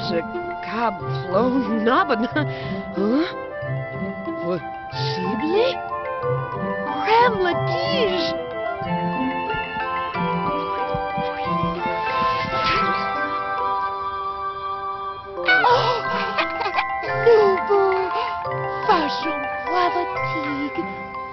ce câble naben. Hein? Possible? Crème la tige! Nouveau, vachon bois tige.